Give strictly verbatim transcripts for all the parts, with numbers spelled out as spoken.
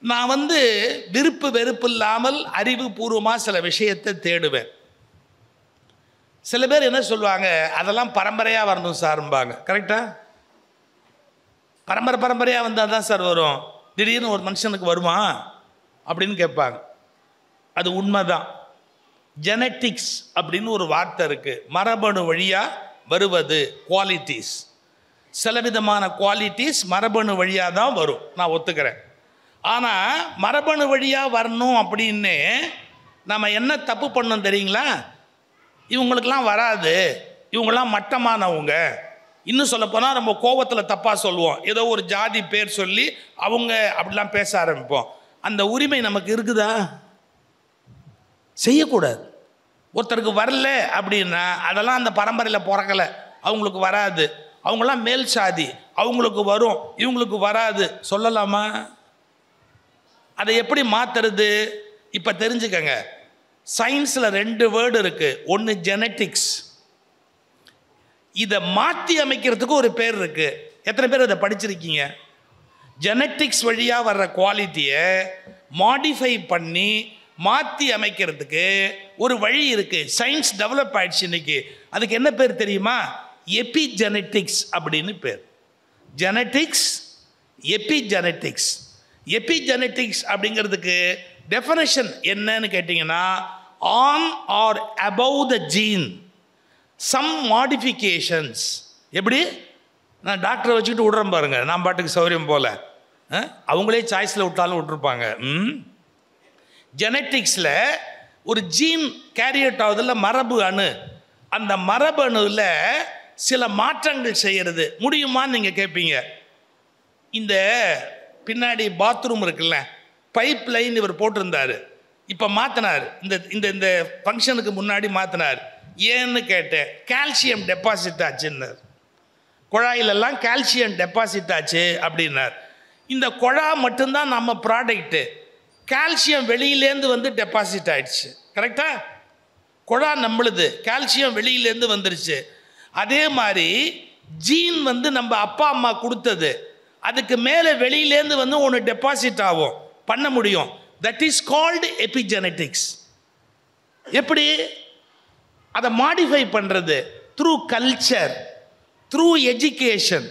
நான் வந்து விருப்பு வெறுப்பு இல்லாமல் அறிவுபூர்வமாக சில விஷயத்தை தேடுவேன். சில பேர் என்ன சொல்லுவாங்க, அதெல்லாம் பரம்பரையாக வரணும் சார்பாங்க. கரெக்டா? பரம்பரை பரம்பரையாக வந்தால் தான் சார் வரும், திடீர்னு ஒரு மனுஷனுக்கு வருமா அப்படின்னு கேட்பாங்க. அது உண்மைதான். ஜெனட்டிக்ஸ் அப்படின்னு ஒரு வார்த்தை இருக்குது. மரபணு வழியாக வருவது குவாலிட்டிஸ். சில விதமான குவாலிட்டிஸ் மரபணு வழியாக தான் வரும், நான் ஒத்துக்கிறேன். ஆனால் மரபணு வழியாக வரணும் அப்படின்னு நம்ம என்ன தப்பு பண்ணோம் தெரியுங்களா? இவங்களுக்கெல்லாம் வராது, இவங்களாம் மட்டமானவங்க, இன்னும் சொல்லப்போனால் நம்ம கோபத்தில் தப்பாக சொல்லுவோம். ஏதோ ஒரு ஜாதி பேர் சொல்லி அவங்க அப்படிலாம் பேச ஆரம்பிப்போம். அந்த உரிமை நமக்கு இருக்குதா? செய்யக்கூடாது. ஒருத்தருக்கு வரல அப்படின்னா அதெல்லாம் அந்த பரம்பரையில் பிறக்கலை, அவங்களுக்கு வராது, அவங்களாம் மேல் சாதி, அவங்களுக்கு வரும், இவங்களுக்கு வராது சொல்லலாமா? அதை எப்படி மாற்றுறது? இப்போ தெரிஞ்சுக்கங்க. சயின்ஸில் ரெண்டு வேர்டு இருக்குது. ஒன்று ஜெனட்டிக்ஸ், இதை மாற்றி அமைக்கிறதுக்கு ஒரு பேர் இருக்குது. எத்தனை பேர் இதை படிச்சிருக்கீங்க? ஜெனட்டிக்ஸ் வழியாக வர்ற குவாலிட்டியை மாடிஃபை பண்ணி மாற்றி அமைக்கிறதுக்கு ஒரு வழி இருக்குது. சயின்ஸ் டெவலப் ஆயிடுச்சு இன்னைக்கு. அதுக்கு என்ன பேர் தெரியுமா? எபிஜெனட்டிக்ஸ் அப்படின்னு பேர். Genetics, epigenetics. எபிஜெனட்டிக்ஸ் அப்படிங்கிறதுக்கு டெஃபனிஷன் என்னன்னு கேட்டிங்கன்னா, on or above the gene some modifications. எப்படி? நான் டாக்டரை வச்சுக்கிட்டு விட்றேன் பாருங்க, நான் பாட்டுக்கு சௌரியம் போல், அவங்களே சாய்ஸில் விட்டாலும் விட்டுருப்பாங்க. ம் ஜெனட்டிக்ஸில் ஒரு ஜீன் கேரியட் ஆகுதுல, மரபு அணு, அந்த மரபு அணுவில் சில மாற்றங்கள் செய்கிறது முடியுமான்னு நீங்கள் கேட்பீங்க. இந்த பின்னாடி பாத்ரூம் இருக்குல்ல, பைப் லைன் இவர் போட்டிருந்தார், இப்போ மாற்றினார். இந்த இந்த இந்த ஃபங்க்ஷனுக்கு முன்னாடி மாற்றினார். ஏன்னு கேட்டேன். கால்சியம் டெபாசிட் ஆச்சுன்னார். குழாயிலெல்லாம் கால்சியம் டெபாசிட் ஆச்சு அப்படின்னார். இந்த குழா மட்டும்தான் நம்ம ப்ராடக்ட்டு. கால்சியம் வெளியிலேருந்து வந்து டெபாசிட் ஆயிடுச்சு. கரெக்டா? குழா நம்மளுது, கால்சியம் வெளியிலேருந்து வந்துருச்சு. அதே மாதிரி ஜீன் வந்து நம்ம அப்பா அம்மா கொடுத்தது, அதுக்கு மேலே வெளியிலேருந்து வந்து ஒன்று டெபாசிட் ஆகும், பண்ண முடியும். That is called epigenetics. எப்படி அதை மாடிஃபை பண்ணுறது? Through culture, through education,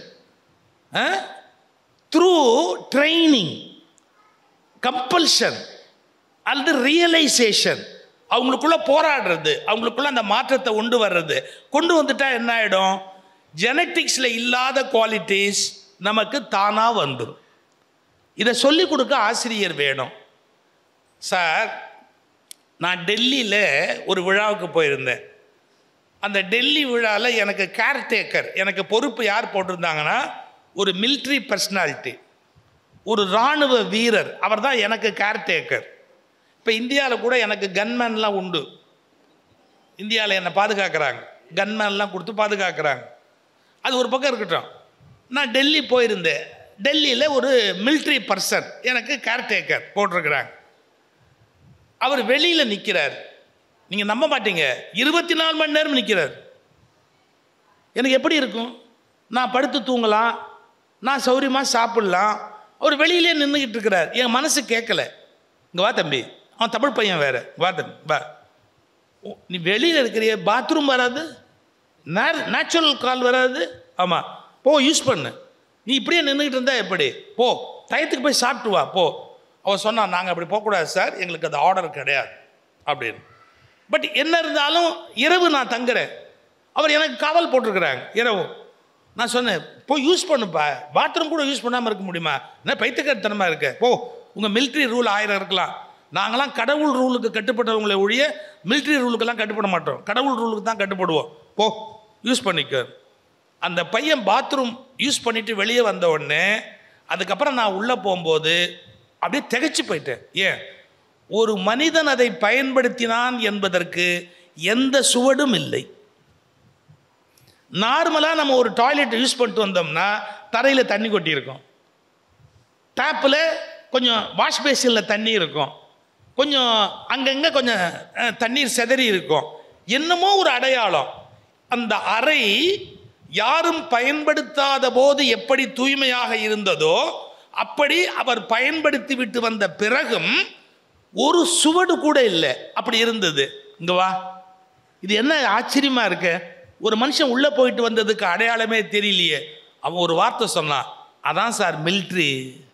through training, compulsion அல்லது ரியலைசேஷன். அவங்களுக்குள்ள போராடுறது, அவங்களுக்குள்ள அந்த மாற்றத்தை கொண்டு வர்றது. கொண்டு வந்துட்டா என்ன ஆகிடும்? ஜெனட்டிக்ஸில் இல்லாத குவாலிட்டிஸ் நமக்கு தானாக வந்துடும். இதை சொல்லிக் கொடுக்க ஆசிரியர் வேணும். சார், நான் டெல்லியில் ஒரு விழாவுக்கு போயிருந்தேன். அந்த டெல்லி விழாவில் எனக்கு கேர்டேக்கர், எனக்கு பொறுப்பு யார் போட்டிருந்தாங்கன்னா, ஒரு மிலிட்ரி பர்சனாலிட்டி, ஒரு இராணுவ வீரர், அவர் தான் எனக்கு கேர்டேக்கர். இப்போ இந்தியாவில் கூட எனக்கு கன்மேன்லாம் உண்டு. இந்தியாவில் என்னை பாதுகாக்கிறாங்க, கன்மேன்லாம் கொடுத்து பாதுகாக்கிறாங்க. அது ஒரு பக்கம் இருக்கட்டும். நான் டெல்லி போயிருந்தேன். டெல்லியில் ஒரு மிலிட்ரி பர்சன் எனக்கு கேர்டேக்கர் போட்டிருக்கிறாங்க. அவர் வெளியில் நிற்கிறார். நீங்கள் நம்ப மாட்டீங்க, இருபத்தி நாலு மணி நேரம் நிற்கிறார். எனக்கு எப்படி இருக்கும்? நான் படுத்து தூங்கலாம், நான் சௌரியமாக சாப்பிட்லாம், அவர் வெளியிலே நின்றுக்கிட்டு இருக்கிறார். என் மனசு கேட்கல. இங்கே வா தம்பி, அவன் தமிழ் பையன் வேறு, வா தம்பி வா, நீ வெளியில் இருக்கிறிய, பாத்ரூம் வராது, நே நேச்சுரல் கால் வராது, ஆமாம் போ யூஸ் பண்ணு, நீ இப்படியே நின்றுக்கிட்டு இருந்தா எப்படி? போ டயத்துக்கு போய் சாப்பிட்டு வா போ. அவன் சொன்னான், நாங்கள் அப்படி போகக்கூடாது சார், எங்களுக்கு அது ஆர்டர் கிடையாது அப்படின்னு. பட் என்ன இருந்தாலும் இரவு நான் தங்குறேன், அவர் எனக்கு காவல் போட்டிருக்கிறாங்க இரவு. நான் சொன்னேன், போய் யூஸ் பண்ணுப்பா, பாத்ரூம் கூட யூஸ் பண்ணாமல் இருக்க முடியுமா? என்ன பைத்தியக்காரத்தனமாக இருக்க? போ, உங்கள் மிலிட்ரி ரூல் ஆயிரம் இருக்கலாம், நாங்களாம் கடவுள் ரூலுக்கு கட்டுப்பட்டவங்களை ஒழிய மிலிட்ரி ரூலுக்கெல்லாம் கட்டுப்பட மாட்டோம், கடவுள் ரூலுக்கு தான் கட்டுப்படுவோம், போ யூஸ் பண்ணிக்க. அந்த பையன் பாத்ரூம் யூஸ் பண்ணிவிட்டு வெளியே வந்த உடனே, அதுக்கப்புறம் நான் உள்ளே போகும்போது அப்படியே திகைச்சு போயிட்டேன். ஏன்? ஒரு மனிதன் அதை பயன்படுத்தினான் என்பதற்கு எந்த சுவடும் இல்லை. நார்மலாக நம்ம ஒரு டாய்லெட் யூஸ் பண்ணிட்டு வந்தோம்னா தரையில் தண்ணி கொட்டியிருக்கும், டேப்பில் கொஞ்சம் வாஷ் பேசினில் தண்ணி இருக்கும், கொஞ்சம் அங்கங்கே கொஞ்சம் தண்ணீர் செதறி இருக்கும், என்னமோ ஒரு அடையாளம். அந்த அறை யாரும் பயன்படுத்தாத போது எப்படி தூய்மையாக இருந்ததோ அப்படி அவர் பயன்படுத்தி விட்டு வந்த பிறகும் ஒரு சுவடு கூட இல்லை. அப்படி இருந்தது. இங்க வா, இது என்ன ஆச்சரியமா இருக்கு. ஒரு மனுஷன் உள்ள போயிட்டு வந்ததுக்கு அடையாளமே தெரியலையே. அவன் ஒரு வார்த்தை சொன்னான், அதான் சார் மிலிட்ரி.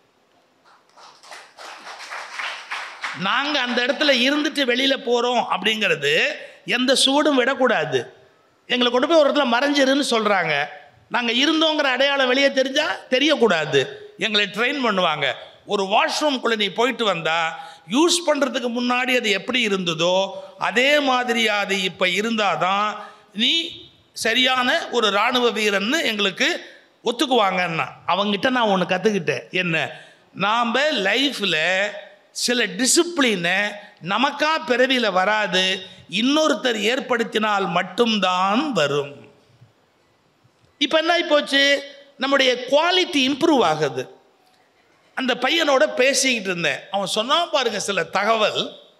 நாங்க அந்த இடத்துல இருந்துட்டு வெளியில போறோம் அப்படிங்கிறது எந்த சுவடும் விடக்கூடாது. எங்களை கொண்டு போய் ஒரு இடத்துல மறைஞ்சிருன்னு சொல்றாங்க. நாங்க இருந்தோங்கிற அடையாளம் வெளியே தெரிஞ்சா தெரியக்கூடாது. எங்களை ட்ரெயின் பண்ணுவாங்க. ஒரு வாஷ்ரூம்குள்ள நீ போயிட்டு வந்தா யூஸ் பண்றதுக்கு முன்னாடி அது எப்படி இருந்ததோ அதே மாதிரி அது இப்ப இருந்தாதான் நீ சரியான ஒரு இராணுவ வீரன்னு எங்களுக்கு ஒத்துக்குவாங்கன்னா. அவங்ககிட்ட நான் ஒன்று கற்றுக்கிட்டேன். என்ன, நாம் லைஃப்பில் சில டிசிப்ளினை நமக்கா பிறவியில் வராது, இன்னொருத்தர் ஏற்படுத்தினால் மட்டும்தான் வரும். இப்போ என்ன போச்சு, நம்முடைய குவாலிட்டி இம்ப்ரூவ் ஆகுது. அந்த பையனோட பேசிக்கிட்டு இருந்தேன். அவன் சொன்னான் பாருங்க சில தகவல்.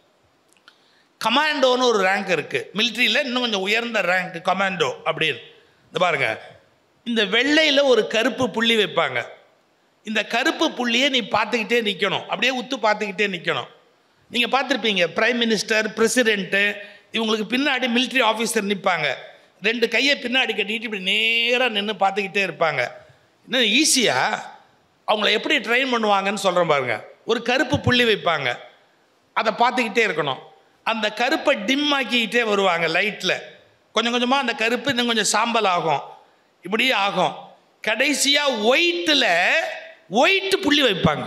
கமாண்டோன்னு ஒரு ரேங்க் இருக்குது மிலிட்ரியில், இன்னும் கொஞ்சம் உயர்ந்த ரேங்க் கமாண்டோ அப்படின்னு. இந்த பாருங்க, இந்த வெள்ளையில் ஒரு கருப்பு புள்ளி வைப்பாங்க. இந்த கருப்பு புள்ளியை நீ பார்த்துக்கிட்டே நிற்கணும், அப்படியே உத்து பார்த்துக்கிட்டே நிற்கணும். நீங்கள் பார்த்துருப்பீங்க, பிரைம் மினிஸ்டர், பிரசிடென்ட்டு, இவங்களுக்கு பின்னாடி மிலிட்ரி ஆஃபீஸர் நிற்பாங்க. ரெண்டு கையை பின்னாடி கட்டிக்கிட்டு இப்படி நேராக நின்று பார்த்துக்கிட்டே இருப்பாங்க. இன்னும் ஈஸியாக அவங்கள எப்படி ட்ரெயின் பண்ணுவாங்கன்னு சொல்கிறேன் பாருங்க. ஒரு கருப்பு புள்ளி வைப்பாங்க, அதை பார்த்துக்கிட்டே இருக்கணும். அந்த கருப்பை டிம் ஆக்கிக்கிட்டே வருவாங்க லைட்டில். கொஞ்சம் கொஞ்சமாக அந்த கருப்பு இன்னும் கொஞ்சம் சாம்பல் ஆகும், இப்படியே ஆகும். கடைசியாக ஒயிட்டில் ஒயிட் புள்ளி வைப்பாங்க.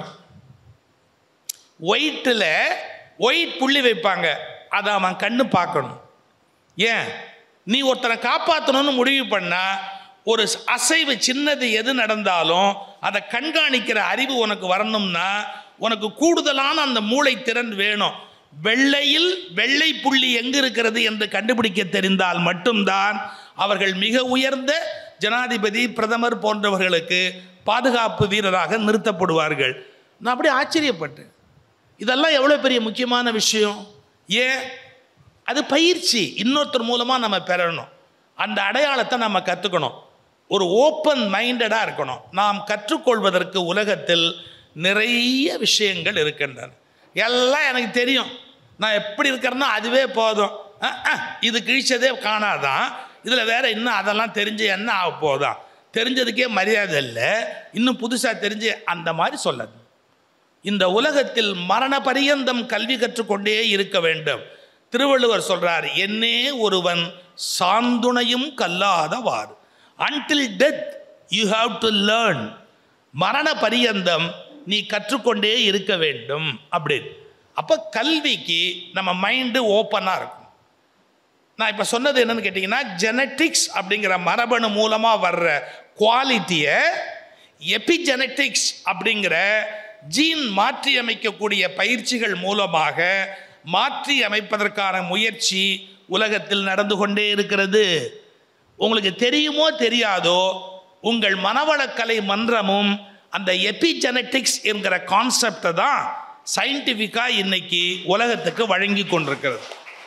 ஒயிட்டில் ஒயிட் புள்ளி வைப்பாங்க. அதை அவன் கண்ணு பார்க்கணும். ஏன், நீ ஒருத்தனை காப்பாற்றணும்னு முடிவு பண்ணால் ஒரு அசைவு சின்னது எது நடந்தாலும் அதை கண்காணிக்கிற அறிவு உனக்கு வரணும்னா உனக்கு கூடுதலான அந்த மூளை திறன் வேணும். வெள்ளையில் வெள்ளை புள்ளி எங்கு இருக்கிறது என்று கண்டுபிடிக்க தெரிந்தால் மட்டும்தான் அவர்கள் மிக உயர்ந்த ஜனாதிபதி, பிரதமர் போன்றவர்களுக்கு பாதுகாப்பு வீரராக நிறுத்தப்படுவார்கள். நான் அப்படியே ஆச்சரியப்பட்டேன். இதெல்லாம் எவ்வளோ பெரிய முக்கியமான விஷயம். ஏன், அது பயிற்சி இன்னொருத்தர் மூலமாக நம்ம பெறணும். அந்த அடையாளத்தை நம்ம கற்றுக்கணும். ஒரு ஓப்பன் மைண்டடாக இருக்கணும். நாம் கற்றுக்கொள்வதற்கு உலகத்தில் நிறைய விஷயங்கள் இருக்கின்றன. எல்லாம் எனக்கு தெரியும், நான் எப்படி இருக்கிறேன்னா அதுவே போதும், இது கிழிச்சதே காணாதான், இதில் வேற இன்னும் அதெல்லாம் தெரிஞ்சு என்ன ஆக போதான், தெரிஞ்சதுக்கே மரியாதை இல்லை, இன்னும் புதுசாக தெரிஞ்சு அந்த மாதிரி சொல்லாது. இந்த உலகத்தில் மரண பரியந்தம் கல்வி கற்றுக்கொண்டே இருக்க வேண்டும். திருவள்ளுவர் சொல்றார், என்னே ஒருவன் சாந்துணையும் கல்லாதவாறு. until death you have to learn. மரண பரியந்தம் நீ கற்றுக்கொண்டே இருக்க வேண்டும் அப்படின்னு. அப்போ கல்விக்கு நம்ம மைண்டு ஓப்பனாக இருக்கும். நான் இப்போ சொன்னது என்னன்னு கேட்டிங்கன்னா, ஜெனட்டிக்ஸ் அப்படிங்கிற மரபணு மூலமாக வர்ற குவாலிட்டியை எபிஜெனட்டிக்ஸ் அப்படிங்கிற ஜீன் மாற்றி அமைக்கக்கூடிய பயிற்சிகள் மூலமாக மாற்றி அமைப்பதற்கான முயற்சி உலகத்தில் நடந்து கொண்டே இருக்கிறது. உங்களுக்கு தெரியுமோ தெரியாதோ, உங்கள் மனவளக்கலை மன்றமும் அந்த எபிஜெனட்டிக்ஸ் என்கிற கான்செப்டை தான் சயின்டிஃபிக்காக இன்னைக்கு உலகத்துக்கு வழங்கி கொண்டிருக்கிறது.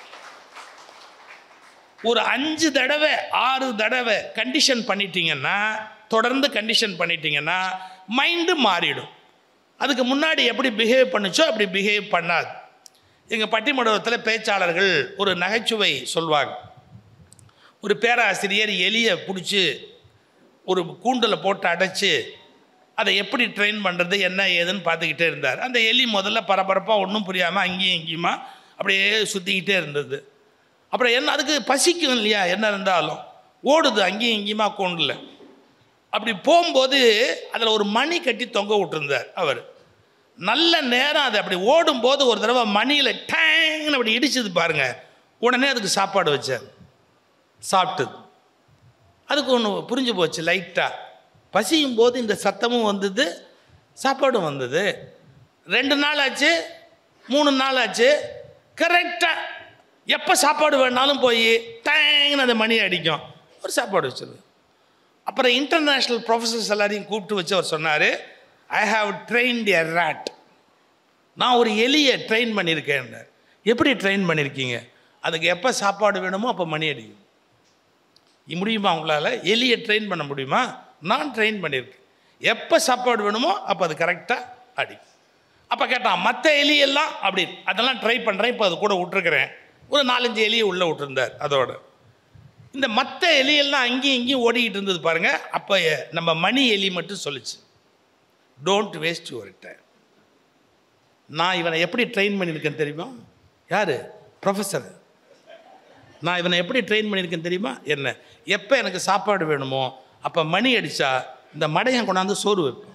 ஒரு அஞ்சு தடவை ஆறு தடவை கண்டிஷன் பண்ணிட்டீங்கன்னா, தொடர்ந்து கண்டிஷன் பண்ணிட்டீங்கன்னா மைண்டு மாறிடும். அதுக்கு முன்னாடி எப்படி பிஹேவ் பண்ணுச்சோ அப்படி பிஹேவ் பண்ணாது. எங்கள் பட்டிமண்டபத்தில் பேச்சாளர்கள் ஒரு நகைச்சுவை சொல்வாங்க. ஒரு பேராசிரியர் எலியை பிடிச்சி ஒரு கூண்டில் போட்டு அடைச்சி அதை எப்படி ட்ரெயின் பண்ணுறது என்ன ஏதுன்னு பார்த்துக்கிட்டே இருந்தார். அந்த எலி முதல்ல பரபரப்பாக ஒன்றும் புரியாமல் அங்கேயும் இங்கேயுமா அப்படியே சுற்றிக்கிட்டே இருந்தது. அப்புறம் என்ன, அதுக்கு பசிக்கும் இல்லையா, என்ன இருந்தாலும் ஓடுது அங்கேயும் இங்கேயுமா கூண்டில். அப்படி போகும்போது அதில் ஒரு மணி கட்டி தொங்க விட்டுருந்தார் அவர். நல்ல நேரம் அது அப்படி ஓடும்போது ஒரு தடவை மணியில் டேங்னு அப்படி இடிச்சது பாருங்க. உடனே அதுக்கு சாப்பாடு வச்சார், சாப்பிட்டது. அதுக்கு ஒன்று புரிஞ்சு போச்சு, லைட்டாக பசியும் போது இந்த சத்தமும் வந்தது, சாப்பாடும் வந்தது. ரெண்டு நாள் ஆச்சு, மூணு நாள் ஆச்சு, கரெக்டாக எப்போ சாப்பாடு வேணாலும் போய் டேங்னு அந்த மணி அடிக்கும், ஒரு சாப்பாடு வச்சது. அப்புறம் இன்டர்நேஷ்னல் ப்ரொஃபஸர்ஸ் எல்லாரையும் கூப்பிட்டு வச்சு அவர் சொன்னார், I have trained a rat. நான் ஒரு எலியை ட்ரெயின் பண்ணியிருக்கேன். எப்படி ட்ரெயின் பண்ணியிருக்கீங்க? அதுக்கு எப்போ சாப்பாடு வேணுமோ அப்போ மணி அடிக்கும். முடியுமா உங்களால்? எலியை ட்ரெயின் பண்ண முடியுமா? நான் ட்ரெயின் பண்ணியிருக்கேன். எப்போ சாப்பாடு வேணுமோ அப்போ அது கரெக்டாக அடிக்கும். அப்போ கேட்டான் மற்ற எலியெல்லாம் அப்படி அதெல்லாம் ட்ரை பண்ணுறேன், இப்போ அது கூட விட்டுருக்குறேன். ஒரு நாலஞ்சு எலியை உள்ளே விட்டுருந்தார். அதோட இந்த மற்ற எலியெல்லாம் அங்கேயும் இங்கேயும் ஓடிக்கிட்டு இருந்தது பாருங்கள். அப்போ நம்ம மணி எலி மட்டும் சொல்லிச்சு, டோன்ட் வேஸ்ட் யுவர் டைம். நான் இவனை எப்படி ட்ரெயின் பண்ணியிருக்கேன் தெரியுமா? யார்? ப்ரொஃபஸர். நான் இவனை எப்படி ட்ரெயின் பண்ணியிருக்கேன் தெரியுமா? என்ன, எப்போ எனக்கு சாப்பாடு வேணுமோ அப்போ மணி அடித்தா இந்த மடையன் கொண்டாந்து சோறு வைப்பான்.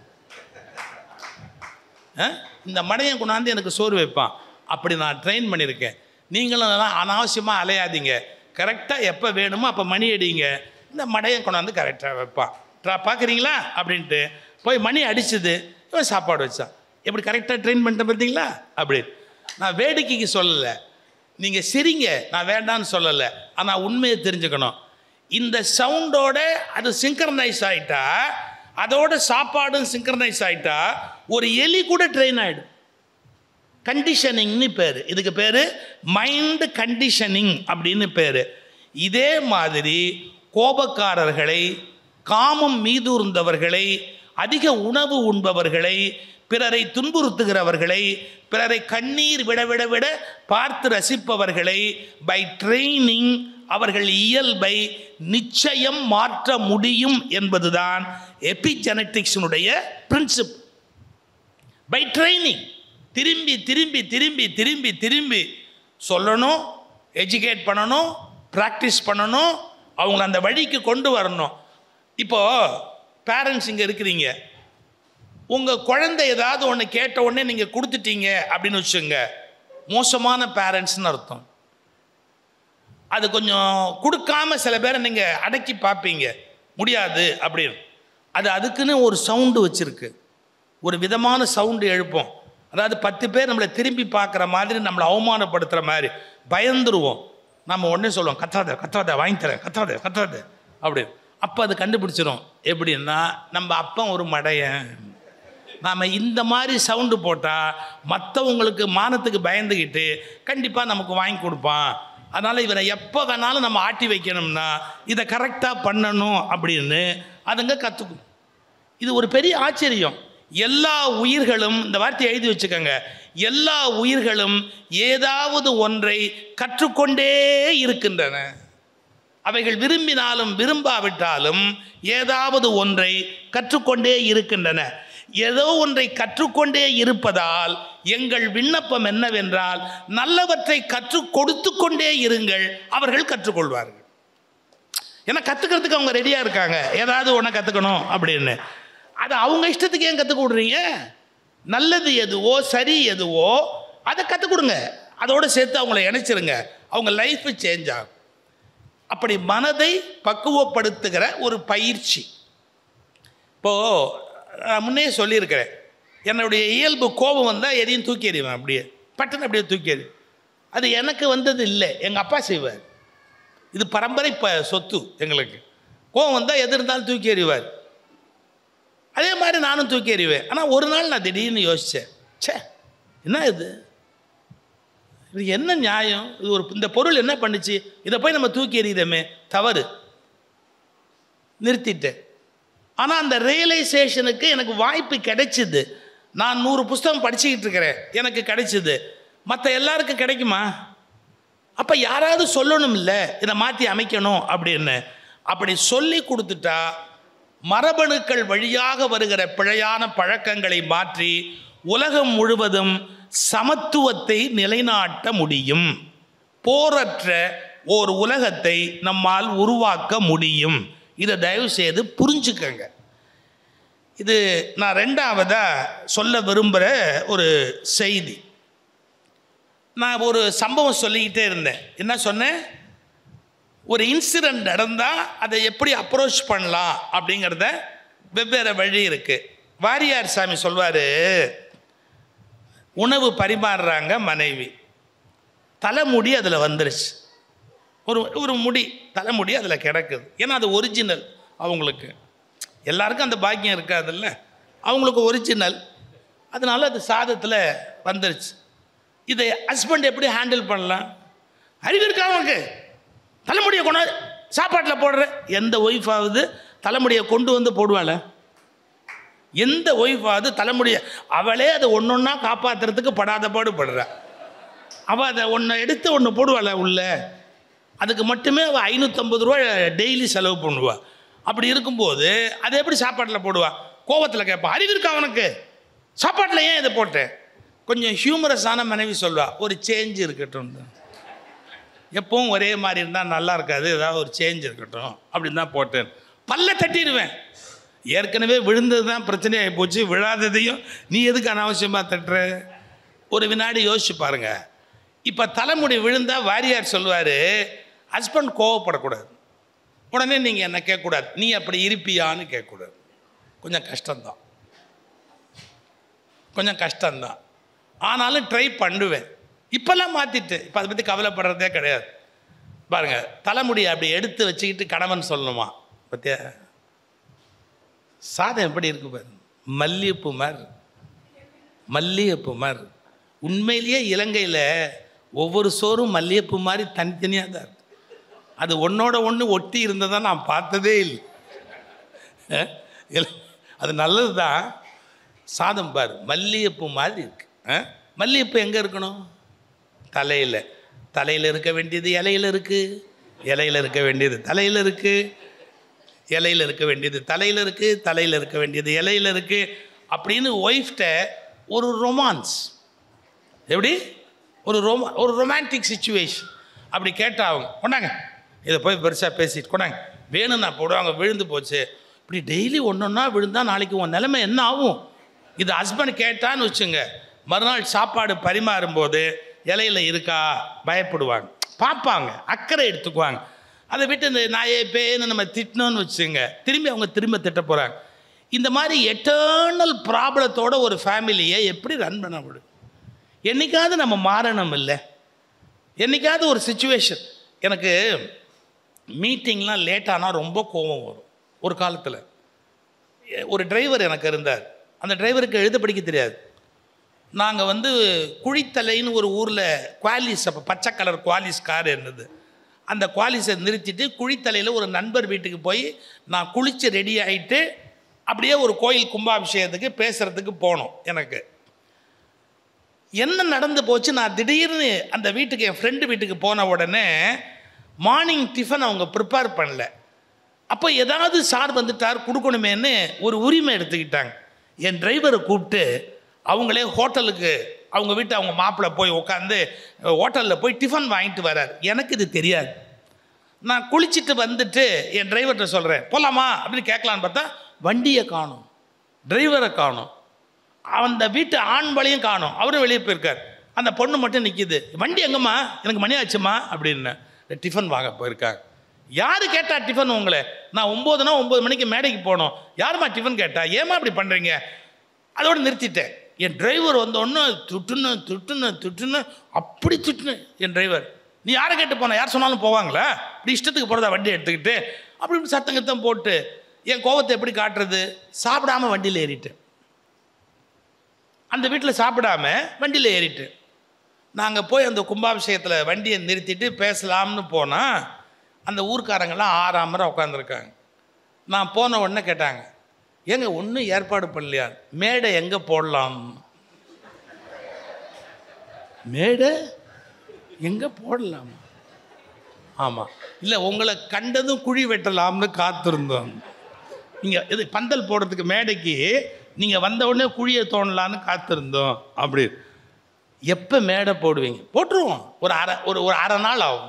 இந்த மடையன் கொண்டாந்து எனக்கு சோறு வைப்பான். அப்படி நான் ட்ரெயின் பண்ணியிருக்கேன். நீங்களும் அதெல்லாம் அனாவசியமாக அலையாதீங்க. கரெக்டாக எப்போ வேணுமோ அப்போ மணி அடிங்க, இந்த மடையன் கொண்டாந்து கரெக்டாக வைப்பான். ட்ரா பார்க்குறீங்களா அப்படின்ட்டு போய் மணி அடிச்சுது, இவன் சாப்பாடு வச்சான். எப்படி கரெக்டாக ட்ரெயின் பண்ணிட்டேன் பார்த்தீங்களா? அப்படி நான் வேடிக்கைக்கு சொல்லலை, நீங்கள் சிரிங்க, நான் வேண்டான்னு சொல்லலை. ஆனால் உண்மையை தெரிஞ்சுக்கணும். இந்த சவுண்டோட அது சிங்க்ரனைஸ் ஆகிட்டா, அதோட சாப்பாடும் சிங்க்ரனைஸ் ஆகிட்டா ஒரு எலி கூட ட்ரெயின் ஆகிடும். கண்டிஷனிங்னு பேர், இதுக்கு பேர் மைண்ட் கண்டிஷனிங் அப்படின்னு பேர். இதே மாதிரி கோபக்காரர்களை, காமம் மீதூர்ந்தவர்களை, அதிக உணவு உண்பவர்களை, பிறரை துன்புறுத்துகிறவர்களை, பிறரை கண்ணீர் விட விட விட பார்த்து ரசிப்பவர்களை பை ட்ரெயினிங் அவர்கள் இயல்பை நிச்சயம் மாற்ற முடியும் என்பதுதான் எபிஜெனட்டிக்ஸினுடைய பிரின்சிப். பை ட்ரைனிங் திரும்பி திரும்பி திரும்பி திரும்பி திரும்பி சொல்லணும், எஜுகேட் பண்ணணும், ப்ராக்டிஸ் பண்ணணும், அவங்கள அந்த வழிக்கு கொண்டு வரணும். இப்போது பேரண்ட்ஸ் இங்கே இருக்கிறீங்க, உங்கள் குழந்தை ஏதாவது ஒன்று கேட்ட உடனே நீங்கள் கொடுத்துட்டீங்க அப்படின்னு வச்சுங்க, மோசமான பேரண்ட்ஸ்னு அர்த்தம். அது கொஞ்சம் கொடுக்காம சில பேரை நீங்கள் அடக்கி பார்ப்பீங்க, முடியாது அப்படின்னு. அது அதுக்குன்னு ஒரு சவுண்டு வச்சுருக்கு, ஒரு விதமான சவுண்டு எழுப்போம். அதாவது பத்து பேர் நம்மளை திரும்பி பார்க்குற மாதிரி, நம்மளை அவமானப்படுத்துகிற மாதிரி பயந்துருவோம். நம்ம உடனே சொல்லுவோம், கத்தாத கத்தாத வாங்கி தரேன், கத்தாத கத்தாத அப்படின்னு. அப்போ அது கண்டுபிடிச்சிடும். எப்படின்னா, நம்ம அப்பா ஒரு மடையன், நாம் இந்த மாதிரி சவுண்டு போட்டால் மற்றவங்களுக்கு மானத்துக்கு பயந்துக்கிட்டு கண்டிப்பாக நமக்கு வாங்கி கொடுப்பான். அதனால் இவரை எப்போ வேணாலும் நம்ம ஆட்டி வைக்கணும்னா இதை கரெக்டாக பண்ணணும் அப்படின்னு அதுங்க கற்றுக்கும். இது ஒரு பெரிய ஆச்சரியம். எல்லா உயிர்களும், இந்த வார்த்தையை எழுதி வச்சுக்கோங்க, எல்லா உயிர்களும் ஏதாவது ஒன்றை கற்றுக்கொண்டே இருக்கின்றன. அவைகள் விரும்பினாலும் விரும்பாவிட்டாலும் ஏதாவது ஒன்றை கற்றுக்கொண்டே இருக்கின்றன. ஏதோ ஒன்றை கற்றுக்கொண்டே இருப்பதால் எங்கள் விண்ணப்பம் என்னவென்றால், நல்லவற்றை கற்றுக் கொடுத்து கொண்டே இருங்கள், அவர்கள் கற்றுக்கொள்வார்கள். ஏன்னா கற்றுக்கிறதுக்கு அவங்க ரெடியாக இருக்காங்க, ஏதாவது ஒன்று கற்றுக்கணும் அப்படின்னு. அது அவங்க இஷ்டத்துக்கு ஏன் கற்றுக் கொடுறீங்க? நல்லது எதுவோ சரி எதுவோ அதை கற்றுக் கொடுங்க, அதோடு சேர்த்து அவங்கள இணைச்சிருங்க, அவங்க லைஃப் சேஞ்ச் ஆகும். அப்படி மனதை பக்குவப்படுத்துகிற ஒரு பயிற்சி. இப்போது நான் முன்னே சொல்லியிருக்கிறேன், என்னுடைய இயல்பு கோபம் வந்தால் எதையும் தூக்கி எறிவேன், அப்படியே பட்டுன்னு அப்படியே தூக்கி எறி. அது எனக்கு வந்தது இல்லை, எங்கள் அப்பா செய்வார். இது பரம்பரை ப சொத்து எங்களுக்கு. கோபம் வந்தால் எது இருந்தாலும் தூக்கி எறிவார். அதே மாதிரி நானும் தூக்கி எறிவேன். ஆனால் ஒரு நாள் நான் திடீர்னு யோசித்தேன், சே என்ன இது, இது என்ன நியாயம், இது ஒரு இந்த பொருள் என்ன பண்ணுச்சு, இதை போய் நம்ம தூக்கி எறியுதமே, தவறு, நிறுத்திட்டேன். ஆனால் அந்த ரியலைசேஷனுக்கு எனக்கு வாய்ப்பு கிடைச்சிது. நான் நூறு புஸ்தகம் படிச்சுக்கிட்டு இருக்கிறேன், எனக்கு கிடைச்சிது. மற்ற எல்லாருக்கும் கிடைக்குமா? அப்போ யாராவது சொல்லணும் இல்லை, இதை மாற்றி அமைக்கணும் அப்படின்னு. அப்படி சொல்லி கொடுத்துட்டா மரபணுக்கள் வழியாக வருகிற பிழையான பழக்கங்களை மாற்றி உலகம் முழுவதும் சமத்துவத்தை நிலைநாட்ட முடியும். போரற்ற ஓர் உலகத்தை நம்மால் உருவாக்க முடியும். இதை தயவு செய்து புரிஞ்சுக்கங்க. இது நான் ரெண்டாவதாக சொல்ல விரும்புகிற ஒரு செய்தி. நான் ஒரு சம்பவம் சொல்லிக்கிட்டே இருந்தேன். என்ன சொன்னேன்? ஒரு இன்சிடெண்ட் நடந்தால் அதை எப்படி அப்ரோச் பண்ணலாம் அப்படிங்கிறத வெவ்வேறு வழி இருக்குது. வாரியார் சாமி சொல்வார், உணவு பரிமாறுறாங்க மனைவி, தலைமுடி அதில் வந்துருச்சு, ஒரு ஒரு முடி தலைமுடி அதில் கிடக்குது. ஏன்னா அது ஒரிஜினல், அவங்களுக்கு எல்லாருக்கும் அந்த பாக்கியம் இருக்காதுல்ல, அவங்களுக்கு ஒரிஜினல், அதனால அது சாதத்தில் வந்துருச்சு. இதை ஹஸ்பண்ட் எப்படி ஹேண்டில் பண்ணலாம்? அறிவு இருக்கா அவனுக்கு? தலைமுடியை கொண்டாந்து சாப்பாட்டில் போடுற எந்த ஒய்ஃபாவது தலைமுடியை கொண்டு வந்து போடுவாள்? எந்த ஒய்ஃபாவது தலைமுடிய அவளே அதை ஒன்று ஒன்றா காப்பாற்றுறதுக்கு படாத பாடு படுறா. அவள் அதை ஒன்று எடுத்து ஒன்று போடுவாள் உள்ள, அதுக்கு மட்டுமே அவள் ஐநூற்றம்பது ரூபா டெய்லி செலவு பண்ணுவாள். அப்படி இருக்கும்போது அதை எப்படி சாப்பாட்டில் போடுவாள்? கோவத்தில் கேட்பான், அறிவு இருக்கா அவனுக்கு, சாப்பாட்டில் ஏன் இதை போட்டேன்? கொஞ்சம் ஹியூமரஸான மனைவி சொல்வா, ஒரு சேஞ்ச் இருக்கட்டும், எப்பவும் ஒரே மாதிரி இருந்தால் நல்லா இருக்காது, ஏதாவது ஒரு சேஞ்ச் இருக்கட்டும் அப்படின்னு தான் போட்டேன். பல்ல தட்டிடுவேன். ஏற்கனவே விழுந்தது தான் பிரச்சனையாகி போச்சு, விழாததையும் நீ எதுக்கு அனாவசியமாக தட்டுற? ஒரு வினாடி யோசிச்சு பாருங்க. இப்போ தலைமுடி விழுந்தால் வாரியார் சொல்லுவார், ஹஸ்பண்ட் கோவப்படக்கூடாது, உடனே நீங்கள் என்ன கேட்கக்கூடாது, நீ அப்படி இருப்பியான்னு கேட்கக்கூடாது. கொஞ்சம் கஷ்டம்தான், கொஞ்சம் கஷ்டம்தான், ஆனாலும் ட்ரை பண்ணுவேன். இப்போல்லாம் மாற்றிட்டு இப்போ அதை பற்றி கவலைப்படுறதே கிடையாது. பாருங்கள், தலைமுடியை அப்படி எடுத்து வச்சுக்கிட்டு கணவன் சொல்லணுமா, பற்றியா சாதம் எப்படி இருக்கு பாரு, மல்லிகைப்பூ மாதிரி, மல்லிகைப்பூ மாதிரி. உண்மையிலேயே இலங்கையில் ஒவ்வொரு சோறும் மல்லிகைப்பூ மாதிரி தனித்தனியாக தான் இருக்கு. அது ஒன்றோட ஒன்று ஒட்டி இருந்ததை நான் பார்த்ததே இல்லை. அது நல்லது தான். சாதம் பாரு மல்லிகைப்பூ மாதிரி இருக்கு. மல்லிகைப்பூ எங்கே இருக்கணும்? தலையில். தலையில் இருக்க வேண்டியது இலையில் இருக்குது, இலையில் இருக்க வேண்டியது தலையில் இருக்குது, இலையில் இருக்க வேண்டியது தலையில் இருக்குது, தலையில் இருக்க வேண்டியது இலையில் இருக்குது அப்படின்னு ஒய்ஃப்ட ஒரு ரொமான்ஸ், எப்படி ஒரு ரொமா ஒரு ரொமான்டிக் சிச்சுவேஷன் அப்படி கேட்டால் அவங்க கொண்டாங்க, இதை போய் பெருசாக பேசிட்டு கொண்டாங்க, வேணும்னா போடுவாங்க, விழுந்து போச்சு. இப்படி டெய்லி ஒன்று ஒன்றா விழுந்தால் நாளைக்கு உன் நிலைமை என்ன ஆகும்? இது ஹஸ்பண்ட் கேட்டான்னு வச்சுங்க, மறுநாள் சாப்பாடு பரிமாறும்போது இலையில் இருக்கா பயப்படுவாங்க, பார்ப்பாங்க, அக்கறை எடுத்துக்குவாங்க. அதை விட்டு இந்த நாயே பேன்னு நம்ம திட்டணும்னு வச்சுங்க, திரும்பி அவங்க திரும்ப திட்ட போகிறாங்க. இந்த மாதிரி எட்டர்னல் ப்ராப்ளத்தோட ஒரு ஃபேமிலியை எப்படி ரன் பண்ண முடியும்? என்றைக்காவது நம்ம மாறணும் இல்லை? என்றைக்காவது ஒரு சுச்சுவேஷன். எனக்கு மீட்டிங்லாம் லேட்டானால் ரொம்ப கோபம் வரும். ஒரு காலத்தில் ஒரு டிரைவர் எனக்கு இருந்தார். அந்த டிரைவருக்கு எழுத படிக்க தெரியாது. நாங்கள் வந்து குழித்தலைன்னு ஒரு ஊரில் குவாலிஸ், அப்போ பச்சை கலர் குவாலிஸ் கார் இருந்தது. அந்த குவாலிஸை நிறுத்திட்டு குழித்தலையில் ஒரு நண்பர் வீட்டுக்கு போய் நான் குளித்து ரெடி ஆகிட்டு அப்படியே ஒரு கோயில் கும்பாபிஷேகத்துக்கு பேசுகிறதுக்கு போனோம். எனக்கு என்ன நடந்து போச்சு, நான் திடீர்னு அந்த வீட்டுக்கு, என் ஃப்ரெண்டு வீட்டுக்கு போன உடனே மார்னிங் டிஃபன் அவங்க ப்ரிப்பேர் பண்ணல. அப்போ ஏதாவது சார் வந்துட்டார் கொடுக்கணுமேன்னு ஒரு உரிமை எடுத்துக்கிட்டாங்க. என் டிரைவரை கூப்பிட்டு அவங்களே ஹோட்டலுக்கு, அவங்க வீட்டு அவங்க மாப்பிள்ளை போய் உட்காந்து ஹோட்டலில் போய் டிஃபன் வாங்கிட்டு வரார். எனக்கு இது தெரியாது. நான் குளிச்சுட்டு வந்துட்டு என் டிரைவர்கிட்ட சொல்கிறேன், போகலாமா அப்படின்னு கேட்கலான்னு பார்த்தா வண்டியை காணும், டிரைவரை காணும், அந்த வீட்டு ஆண்பாளையும் காணும், அவரும் வெளியே போயிருக்கார். அந்த பொண்ணு மட்டும் நிற்கிது. வண்டி எங்கம்மா, எனக்கு மணி ஆச்சுமா அப்படின்னு. டிஃபன் வாங்க போயிருக்காங்க. யார் கேட்டா டிஃபன் உங்களை? நான் ஒம்போதுனா ஒம்பது மணிக்கு மேடைக்கு போனோம், யாருமா டிஃபன் கேட்டா, ஏமா அப்படி பண்ணுறீங்க? அதோடு நிறுத்திட்டேன். என் டிரைவர் வந்தோடனே துட்டுன்னு துட்டுன்னு துட்டுன்னு அப்படி துட்டுன்னு. என் டிரைவர், நீ யாரை கேட்டு போன, யார் சொன்னாலும் போவாங்களா, இப்படி இஷ்டத்துக்கு போகிறதா வண்டி எடுத்துக்கிட்டு அப்படி சத்தங்கத்தம் போட்டு. என் கோபத்தை எப்படி காட்டுறது? சாப்பிடாம வண்டியில் ஏறிட்டேன். அந்த வீட்டில் சாப்பிடாம வண்டியில் ஏறிட்டு நாங்கள் போய் அந்த கும்பாபிஷேகத்தில் வண்டியை நிறுத்திட்டு பேசலாம்னு போனால் அந்த ஊர்க்காரங்கெல்லாம் ஆறாமரை உட்காந்துருக்காங்க. நான் போன உடனே கேட்டாங்க, ஏங்க ஒன்றும் ஏற்பாடு பண்ணலையா, மேடை எங்கே போடலாம், மேடை எங்கே போடலாம்? ஆமாம், இல்லை உங்களை கண்டதும் குழி வெட்டலாம்னு காத்திருந்தோம். நீங்கள் இது பந்தல் போடுறதுக்கு மேடைக்கு நீங்கள் வந்த உடனே குழியை தோணலான்னு காத்திருந்தோம். அப்படி எப்போ மேடை போடுவீங்க? போட்டுருவோம், ஒரு அரை ஒரு ஒரு அரை நாள் ஆகும்.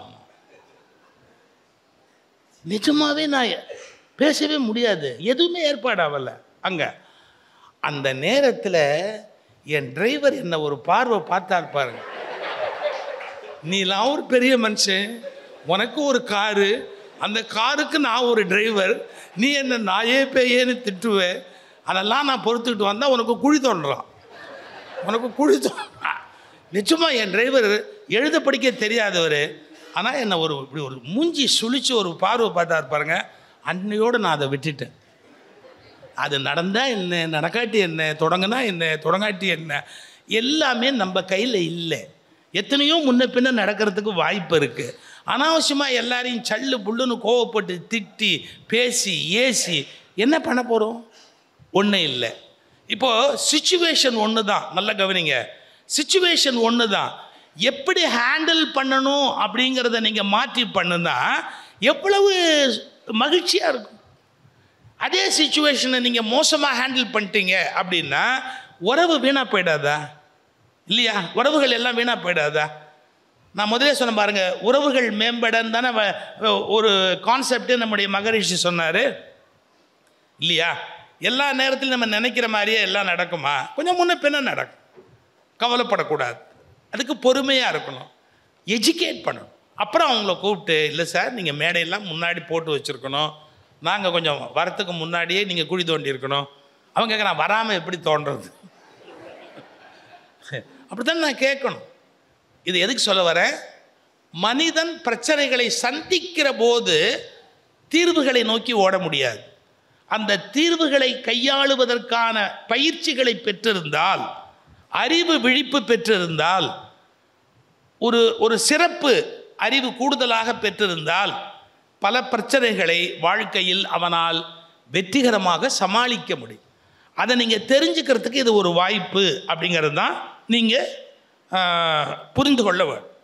நிஜமாவே நான் பேசவே முடியாது, எதுவுமே ஏற்பாடு ஆகல. அங்கே அந்த நேரத்தில் என் டிரைவர் என்ன ஒரு பார்வை பார்த்தார் பாருங்க. நீலாம் ஒரு பெரிய மனுஷன், உனக்கு ஒரு காரு, அந்த காருக்கு நான் ஒரு டிரைவர், நீ என்ன நாயே பேயேன்னு திட்டுவேன், அதெல்லாம் நான் பொறுத்துக்கிட்டு வந்தால் உனக்கு குழி தோன்றான், உனக்கு குழி தோன்றான். நிச்சயமாக என் டிரைவர் எழுத படிக்க தெரியாதவர், ஆனால் என்னை ஒரு இப்படி ஒரு மூஞ்சி சுழிச்சு ஒரு பார்வை பார்த்தாரு பாருங்க. அன்னையோடு நான் அதை விட்டுட்டேன். அது நடந்தால் என்ன, நடக்காட்டி என்ன, தொடங்கினா என்ன, தொடங்காட்டி என்ன, எல்லாமே நம்ம கையில் இல்லை. எத்தனையோ முன்ன பின்ன நடக்கிறதுக்கு வாய்ப்பு இருக்குது. அனாவசியமாக எல்லாரையும் சல்லு புல்லுன்னு கோவப்பட்டு திட்டி பேசி ஏசி என்ன பண்ண போகிறோம்? ஒன்றும் இல்லை. இப்போது சிச்சுவேஷன் ஒன்று தான், நல்ல கவனிங்க. சிச்சுவேஷன் ஒன்று தான், எப்படி ஹேண்டில் பண்ணணும் அப்படிங்கிறத நீங்கள் மாற்றி பண்ணுனா எவ்வளவு மகிழ்ச்சியாக இருக்கும். அதே சிச்சுவேஷனை நீங்கள் மோசமாக ஹேண்டில் பண்ணிட்டீங்க அப்படின்னா உறவு வீணாக போயிடாதா? இல்லையா? உறவுகள் எல்லாம் வீணாக போயிடாதா? நான் முதலே சொன்ன பாருங்கள், உறவுகள் மேம்படன்னு தானே ஒரு கான்செப்டே நம்முடைய மகரிஷி சொன்னார் இல்லையா? எல்லா நேரத்திலும் நம்ம நினைக்கிற மாதிரியே எல்லாம் நடக்குமா? கொஞ்சம் முன்ன பின்ன நடக்கும். கவலைப்படக்கூடாது. அதுக்கு பொறுமையாக இருக்கணும், எஜுகேட் பண்ணணும். அப்புறம் அவங்கள கூப்பிட்டு, இல்லை சார் நீங்கள் மேடையெல்லாம் முன்னாடி போட்டு வச்சுருக்கணும், நாங்கள் கொஞ்சம் வரத்துக்கு முன்னாடியே நீங்கள் குழி தோண்டி இருக்கணும். அவங்க கேட்க, நான் வராமல் எப்படி தோன்றது? அப்படித்தான் நான் கேட்கணும். இது எதுக்கு சொல்ல வரேன்? மனிதன் பிரச்சனைகளை சந்திக்கிற போது தீர்வுகளை நோக்கி ஓட முடியாது. அந்த தீர்வுகளை கையாளுவதற்கான பயிற்சிகளை பெற்றிருந்தால், அறிவு விழிப்பு பெற்றிருந்தால், ஒரு ஒரு சிறப்பு அறிவு கூடுதலாக பெற்றிருந்தால் பல பிரச்சனைகளை வாழ்க்கையில் அவனால் வெற்றிகரமாக சமாளிக்க முடியும். அதை நீங்கள் தெரிஞ்சுக்கிறதுக்கு இது ஒரு வாய்ப்பு அப்படிங்கிறது தான் நீங்கள் புரிந்து கொள்ள வேண்டும்.